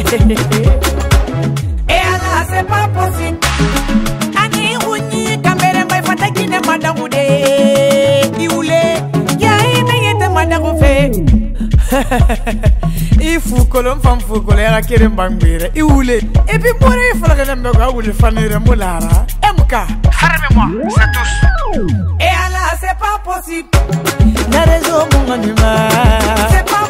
Et là c'est pas possible. Ani Rouni Kamere Mbaye Fatakine Madagoude Ioulé Yahi Nayete Madagoufe. Il faut que l'on fasse fou que l'on ait un bambire. Ioulé. Et puis moi il faut que l'on ait un fanere molara. MK. Fermez-moi, c'est tous. Et là c'est pas possible. La raison mon anima. C'est pas